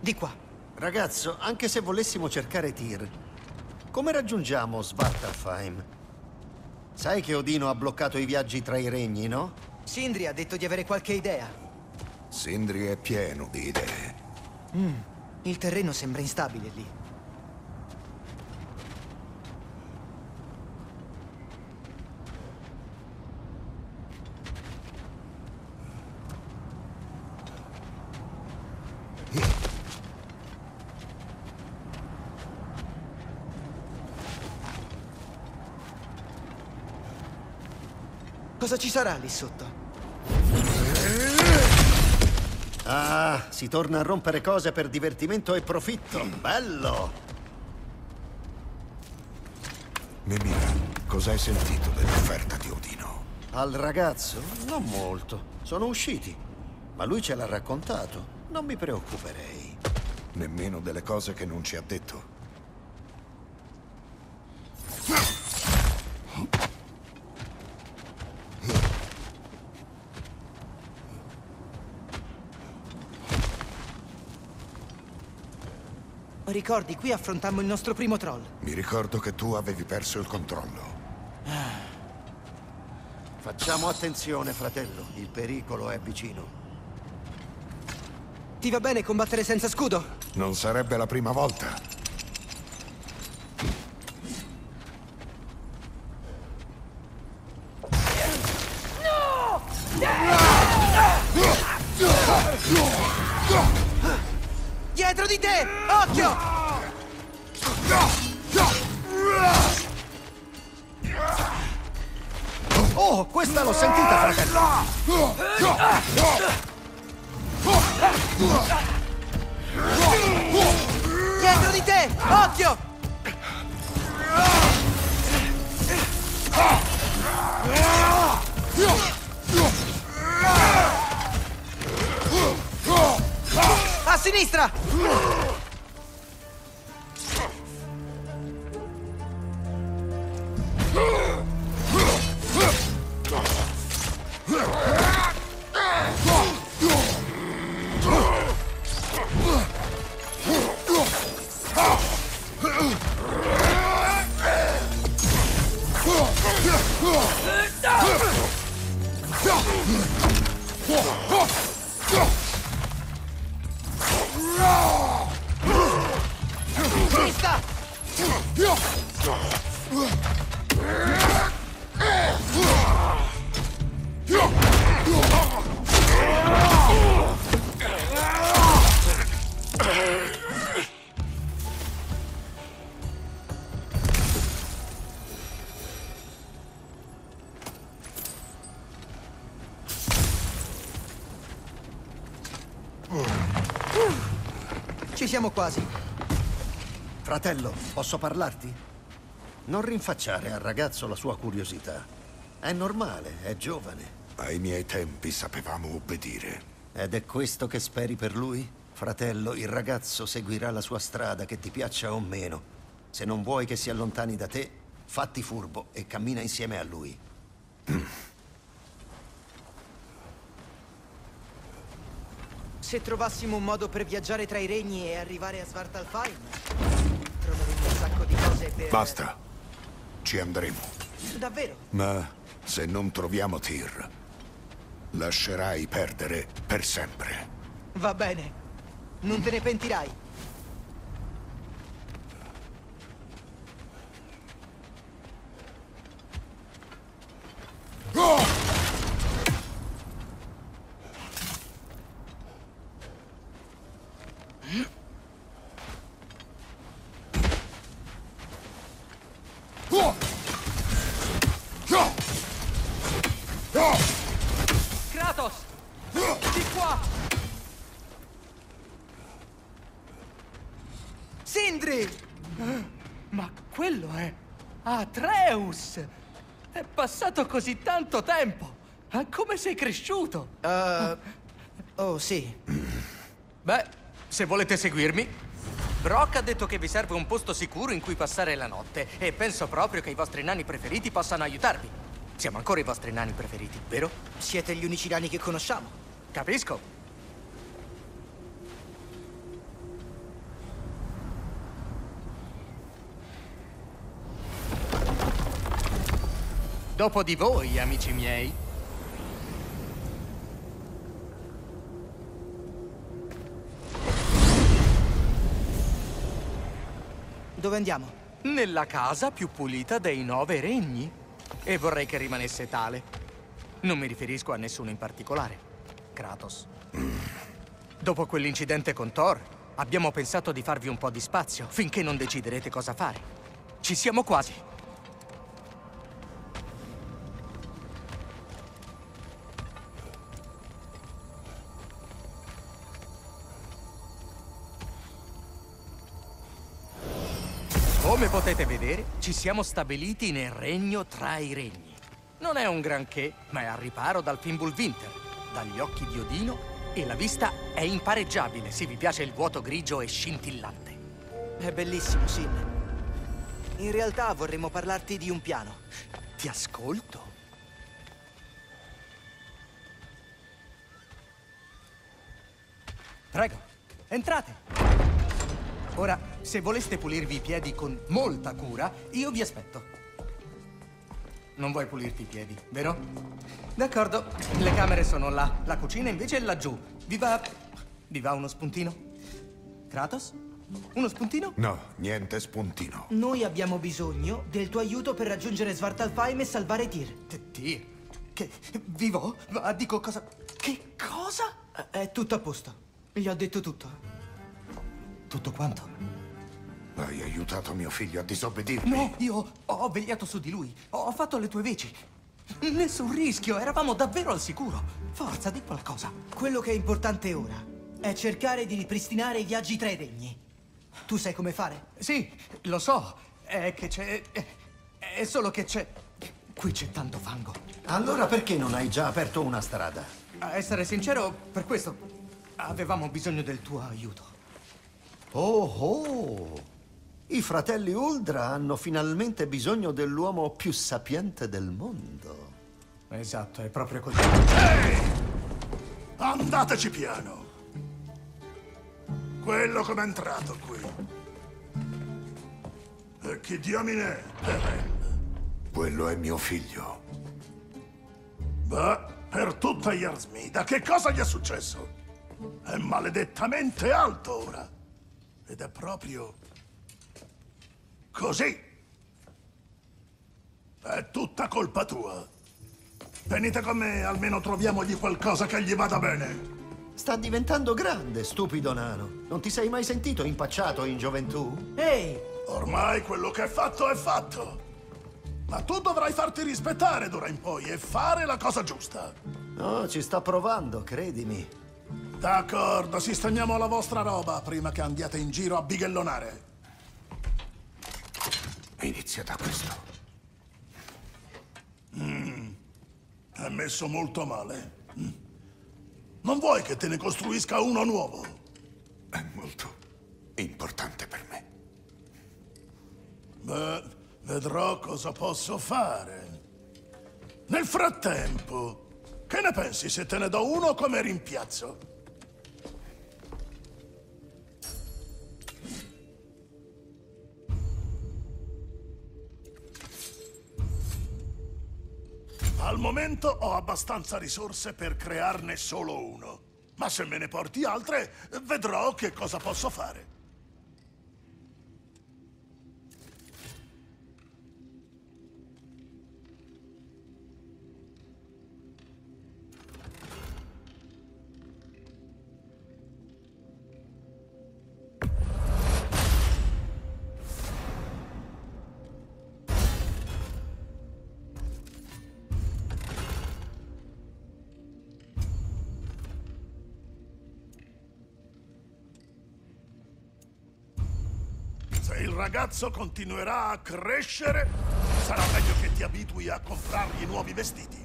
Di qua. Ragazzo, anche se volessimo cercare Tyr, come raggiungiamo Svartalfheim? Sai che Odino ha bloccato i viaggi tra i regni, no? Sindri ha detto di avere qualche idea. Sindri è pieno di idee. Il terreno sembra instabile lì. Cosa ci sarà lì sotto? Ah, si torna a rompere cose per divertimento e profitto. Bello! Mimir, cosa hai sentito dell'offerta di Odino? Al ragazzo? Non molto. Sono usciti. Ma lui ce l'ha raccontato. Non mi preoccuperei. Nemmeno delle cose che non ci ha detto. Ricordi, qui affrontammo il nostro primo troll. Mi ricordo che tu avevi perso il controllo. Facciamo attenzione, fratello. Il pericolo è vicino. Ti va bene combattere senza scudo? Non sarebbe la prima volta. Dietro di te! Occhio! Oh, questa l'ho sentita, fratello! Dietro di te! Occhio! A sinistra! Sinistra! Ci siamo quasi. Fratello, posso parlarti? Non rinfacciare al ragazzo la sua curiosità. È normale, è giovane. Ai miei tempi sapevamo obbedire. Ed è questo che speri per lui? Fratello, il ragazzo seguirà la sua strada, che ti piaccia o meno. Se non vuoi che si allontani da te, fatti furbo e cammina insieme a lui. Se trovassimo un modo per viaggiare tra i regni e arrivare a Svartalfheim, troveremo un sacco di cose per... Basta. Ci andremo. Davvero? Ma se non troviamo Tyr, lascerai perdere per sempre. Va bene. Non te ne pentirai. Kratos! Di qua! Sindri! Ma quello è Atreus! È passato così tanto tempo! Come sei cresciuto? Oh, sì. Beh, se volete seguirmi. Brock ha detto che vi serve un posto sicuro in cui passare la notte e penso proprio che i vostri nani preferiti possano aiutarvi. Siamo ancora i vostri nani preferiti, vero? Siete gli unici nani che conosciamo. Capisco. Dopo di voi, amici miei. Dove andiamo? Nella casa più pulita dei 9 regni. E vorrei che rimanesse tale. Non mi riferisco a nessuno in particolare. Kratos. Dopo quell'incidente con Thor, abbiamo pensato di farvi un po' di spazio, finché non deciderete cosa fare. Ci siamo quasi. Come potete vedere, ci siamo stabiliti nel regno tra i regni. Non è un granché, ma è al riparo dal Fimbulvinter, dagli occhi di Odino, e la vista è impareggiabile se vi piace il vuoto grigio e scintillante. È bellissimo, Sin. In realtà vorremmo parlarti di un piano. Ti ascolto. Prego, entrate. Ora, se voleste pulirvi i piedi con molta cura, io vi aspetto. Non vuoi pulirti i piedi, vero? D'accordo, le camere sono là, la cucina invece è laggiù. Vi va uno spuntino? Kratos? Uno spuntino? No, niente spuntino. Noi abbiamo bisogno del tuo aiuto per raggiungere Svartalfheim e salvare Tyr. Tyr? Che... vivo? Ma dico cosa... Che cosa? È tutto a posto. Gli ho detto tutto. Tutto quanto? Hai aiutato mio figlio a disobbedirmi. No, io ho vegliato su di lui. Ho fatto le tue veci. Nessun rischio, eravamo davvero al sicuro. Forza, di qualcosa. Quello che è importante ora è cercare di ripristinare i viaggi tra i regni. Tu sai come fare? Sì, lo so. È che c'è... È solo che c'è... Qui c'è tanto fango. Allora perché non hai già aperto una strada? A essere sincero, per questo avevamo bisogno del tuo aiuto. Oh oh! I fratelli Uldra hanno finalmente bisogno dell'uomo più sapiente del mondo. Esatto, è proprio così. Ehi! Andateci piano. Quello come è entrato qui. E chi diamine è? Quello è mio figlio. Beh, per tutta Yarsmida, che cosa gli è successo? È maledettamente alto ora. Ed è proprio... così. È tutta colpa tua. Venite con me, almeno troviamogli qualcosa che gli vada bene. Sta diventando grande, stupido nano. Non ti sei mai sentito impacciato in gioventù? Ehi! Ormai quello che è fatto. Ma tu dovrai farti rispettare d'ora in poi e fare la cosa giusta. No, ci sta provando, credimi. D'accordo, sistemiamo la vostra roba prima che andiate in giro a bighellonare. Inizia da questo. È messo molto male. Non vuoi che te ne costruisca uno nuovo? È molto importante per me. Beh, vedrò cosa posso fare. Nel frattempo, che ne pensi se te ne do uno come rimpiazzo? Al momento ho abbastanza risorse per crearne solo uno. Ma se me ne porti altre, vedrò che cosa posso fare. Se il ragazzo continuerà a crescere, sarà meglio che ti abitui a comprargli nuovi vestiti.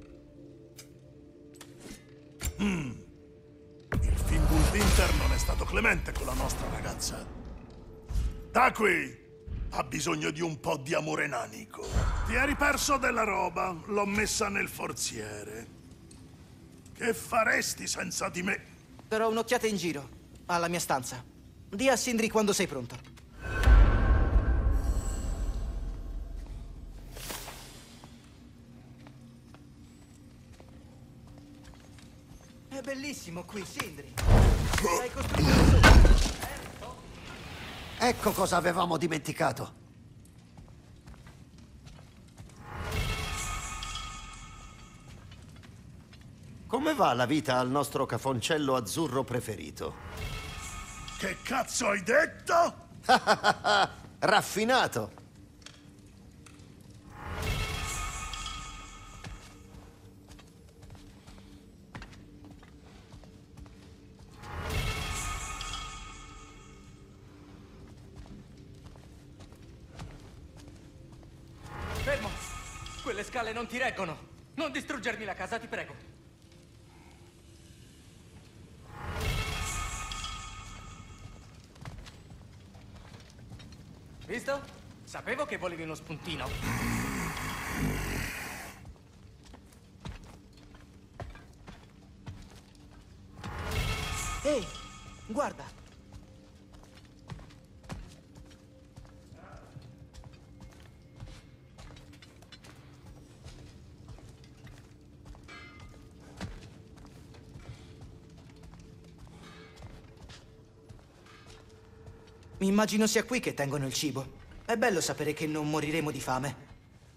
Il Fimbulvinter non è stato clemente con la nostra ragazza. Da qui ha bisogno di un po' di amore nanico. Ti eri perso della roba, l'ho messa nel forziere. Che faresti senza di me? Darò un'occhiata in giro, alla mia stanza. Dì a Sindri quando sei pronto. È bellissimo qui, Sindri. Hai costruito su. Ecco cosa avevamo dimenticato. Come va la vita al nostro cafoncello azzurro preferito? Che cazzo hai detto? Raffinato! Fermo! Quelle scale non ti reggono! Non distruggermi la casa, ti prego! Visto? Sapevo che volevi uno spuntino. Ehi, guarda. Mi immagino sia qui che tengono il cibo. È bello sapere che non moriremo di fame.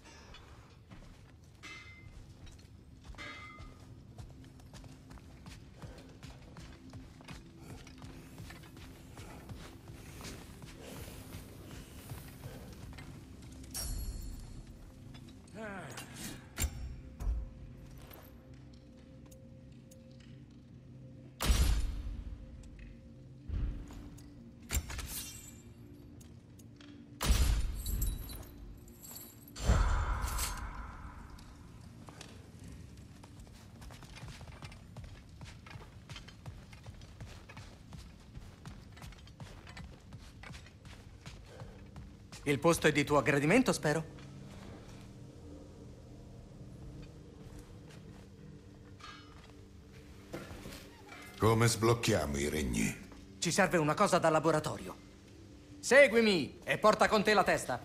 Il posto è di tuo gradimento, spero? Come sblocchiamo i regni? Ci serve una cosa da laboratorio. Seguimi e porta con te la testa.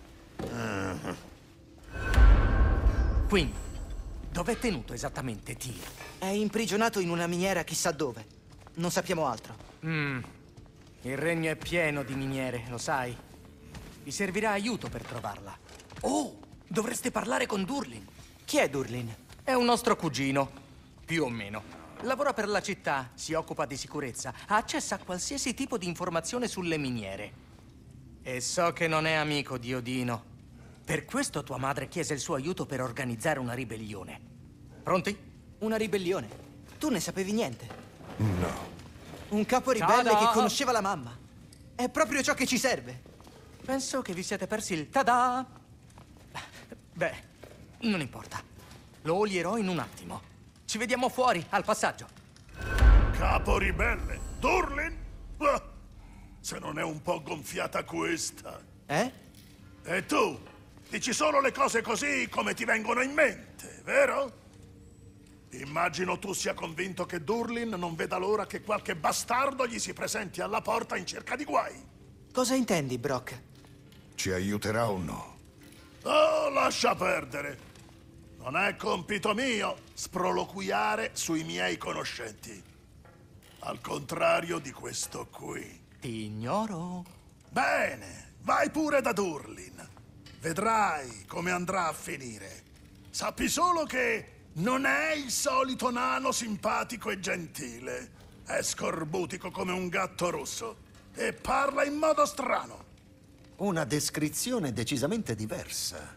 Quindi, dov'è tenuto esattamente Tyr? È imprigionato in una miniera chissà dove. Non sappiamo altro. Il regno è pieno di miniere, lo sai. Vi servirà aiuto per trovarla. Oh, dovreste parlare con Durlin. Chi è Durlin? È un nostro cugino, più o meno. Lavora per la città, si occupa di sicurezza, ha accesso a qualsiasi tipo di informazione sulle miniere. E so che non è amico di Odino. Per questo tua madre chiese il suo aiuto per organizzare una ribellione. Pronti? Una ribellione. Tu ne sapevi niente. No. Un capo ribelle Tada! che conosceva la mamma. È proprio ciò che ci serve. Penso che vi siete persi il tada! Beh, non importa. Lo olierò in un attimo. Ci vediamo fuori, al passaggio. Capo ribelle? Durlin? Ah, se non è un po' gonfiata questa. Eh? E tu? Dici solo le cose così come ti vengono in mente, vero? Immagino tu sia convinto che Durlin non veda l'ora che qualche bastardo gli si presenti alla porta in cerca di guai. Cosa intendi, Brock? Ci aiuterà o no? Oh, lascia perdere. Non è compito mio sproloquiare sui miei conoscenti. Al contrario di questo qui. Ti ignoro. Bene, vai pure da Durlin. Vedrai come andrà a finire. Sappi solo che non è il solito nano simpatico e gentile. È scorbutico come un gatto rosso e parla in modo strano. Una descrizione decisamente diversa.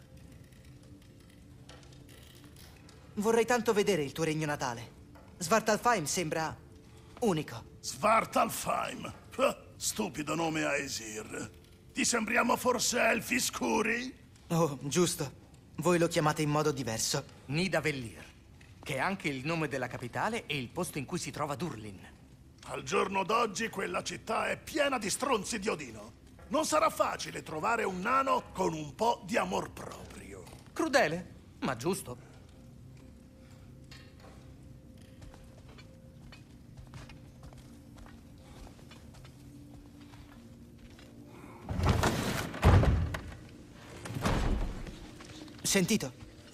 Vorrei tanto vedere il tuo regno natale. Svartalfheim sembra unico. Svartalfheim. Ah, stupido nome a Aesir. Ti sembriamo forse elfi scuri? Oh, giusto. Voi lo chiamate in modo diverso. Nidavellir, che è anche il nome della capitale e il posto in cui si trova Durlin. Al giorno d'oggi quella città è piena di stronzi di Odino. Non sarà facile trovare un nano con un po' di amor proprio. Crudele, ma giusto. Sentito?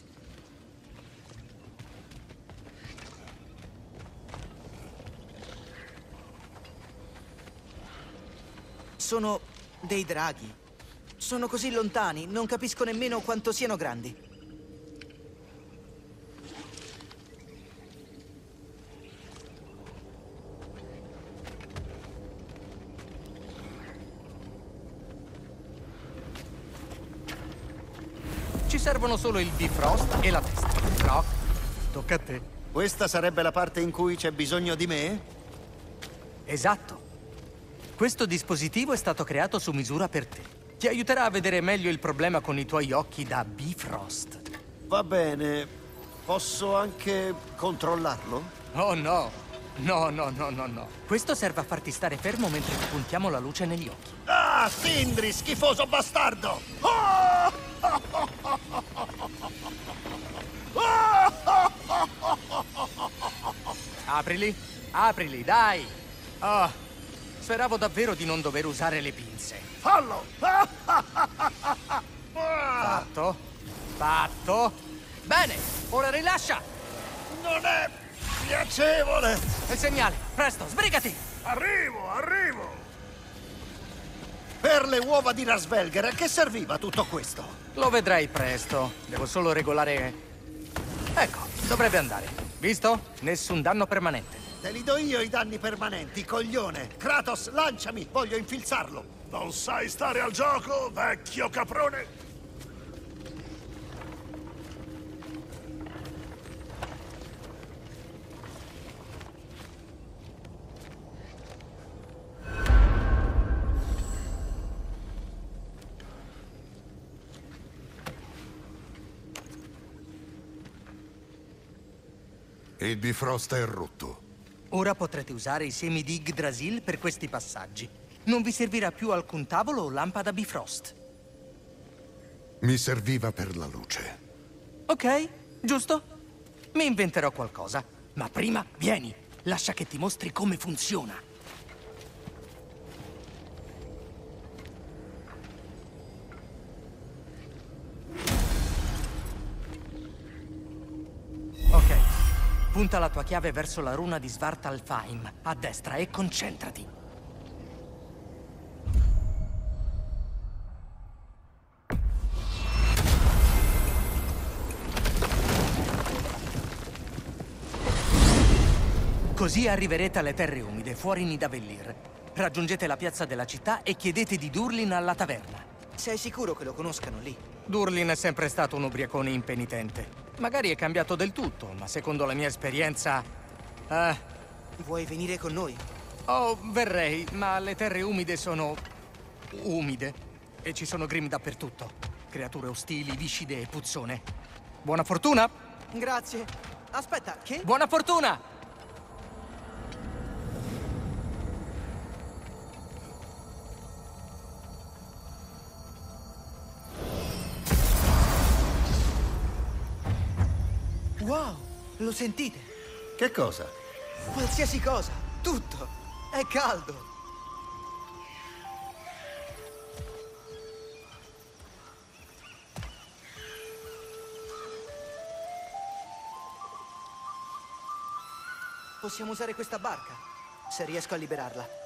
Sono dei draghi. Sono così lontani, non capisco nemmeno quanto siano grandi. Ci servono solo il Bifrost e la testa. Brock, tocca a te. Questa sarebbe la parte in cui c'è bisogno di me? Esatto. Questo dispositivo è stato creato su misura per te. Ti aiuterà a vedere meglio il problema con i tuoi occhi da Bifrost. Va bene. Posso anche controllarlo? Oh no! No. Questo serve a farti stare fermo mentre ti puntiamo la luce negli occhi. Ah, Sindri, schifoso bastardo! Aprili, dai! Oh, speravo davvero di non dover usare le pinze. Fallo! Fatto. Bene, ora rilascia! Non è piacevole! Il segnale, presto, sbrigati! Arrivo! Per le uova di Rasvelger, a che serviva tutto questo? Lo vedrai presto. Devo solo regolare... Ecco, dovrebbe andare. Visto? Nessun danno permanente. Te li do io i danni permanenti, coglione! Kratos, lanciami! Voglio infilzarlo! Non sai stare al gioco, vecchio caprone? Il Bifrost è rotto. Ora potrete usare i semi di Yggdrasil per questi passaggi. Non vi servirà più alcun tavolo o lampada Bifrost. Mi serviva per la luce. Ok, giusto? Mi inventerò qualcosa. Ma prima, vieni. Lascia che ti mostri come funziona. Ok. Punta la tua chiave verso la runa di Svartalfheim, a destra, e concentrati. Così arriverete alle terre umide, fuori Nidavellir. Raggiungete la piazza della città e chiedete di Durlin alla taverna. Sei sicuro che lo conoscano lì? Durlin è sempre stato un ubriacone impenitente. Magari è cambiato del tutto, ma secondo la mia esperienza... Vuoi venire con noi? Oh, verrei, ma le terre umide sono... umide. E ci sono Grimm dappertutto. Creature ostili, viscide e puzzone. Buona fortuna! Grazie. Aspetta, che? Buona fortuna! Wow, lo sentite? Che cosa? Qualsiasi cosa, tutto. È caldo. Possiamo usare questa barca, se riesco a liberarla.